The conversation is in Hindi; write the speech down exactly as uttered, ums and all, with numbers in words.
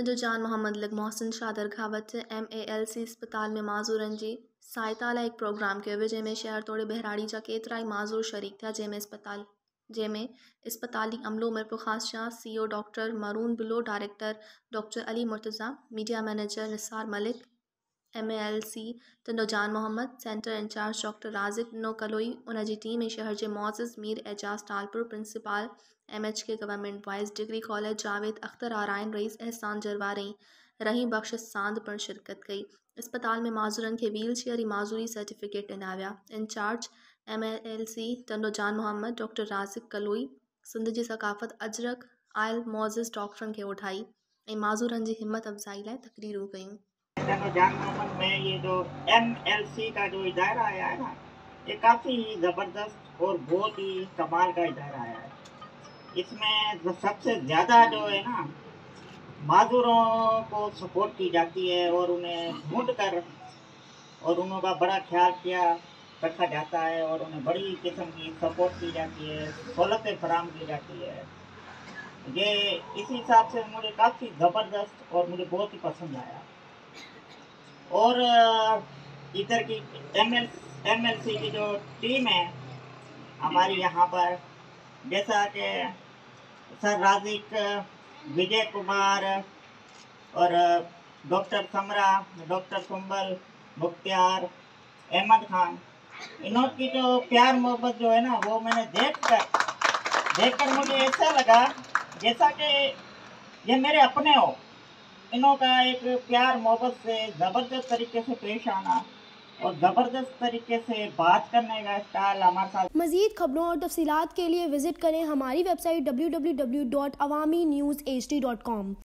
तंदुजान मोहम्मद लग मोहसिन शादर खावत एम ए एल सी अस्पताल में माज़ूरन जी साइताला एक प्रोग्राम कयो वियो जंहिंमें शहर तोड़े बहराड़ी जा केतिराई माज़ूर शरीक थिया जंहिंमें अस्पताल जंहिंमें इस्पताली अमलो Mirpur Khas Shah C O doctor मरून बिलो director doctor Ali Murtaza media manager Nisar Malik M A L C Tandojam Mohammad centre incharge doctor Raziq नो कलोई उन जी टीम शहर के मोअज़्ज़िज़ Mir Ejaz Talpur principal M H K government boys degree college Javed Akhtar Arain Rais Ehsan Jarwari रहीम बख्श सांद पर शिरकत कई। अस्पताल में माज़ूरन के व्हील चेयर माज़ूरी सर्टिफिकेट ॾिना विया। Incharge M A L C Tandojam Mohammad doctor Raziq Kaloi Sindh जी सकाफ़त अजरक आयल मोअज़्ज़िज़ डॉक्टरन के उठाई ऐं माज़ूरन जी हिम्मत अफ़ज़ाई लाइ तकरीरूं कयूं। तंदुजान मोहम्मद में ये जो एम एल सी का जो इदारा आया है ना, ये काफ़ी ज़बरदस्त और बहुत ही कमाल का इदारा आया है। इसमें सबसे ज़्यादा जो है ना माज़ूरों को सपोर्ट की जाती है और उन्हें ढूंढ कर और उनका बड़ा ख्याल किया रखा जाता है और उन्हें बड़ी किस्म की सपोर्ट की जाती है, सहूलतें फराहम की जाती है। ये इस हिसाब से मुझे काफ़ी ज़बरदस्त और मुझे बहुत ही पसंद आया। और इधर की M L M L C की जो टीम है हमारी यहाँ पर, जैसा कि सर राज़िक, विजय कुमार और डॉक्टर समरा, डॉक्टर सुंबल, मुख्तियार, अहमद खान, इन्हों की जो प्यार मोहब्बत जो है ना वो मैंने देख कर देख कर मुझे ऐसा लगा जैसा कि ये मेरे अपने हो। इन्हों का एक प्यार मोहब्बत से ज़बरदस्त तरीके से पेश आना और ज़बरदस्त तरीके से बात करने का स्टाइल हमारे साथ। मज़ीद खबरों और तफसीलात के लिए विज़िट करें हमारी website W W W dot Awami news H D dot com.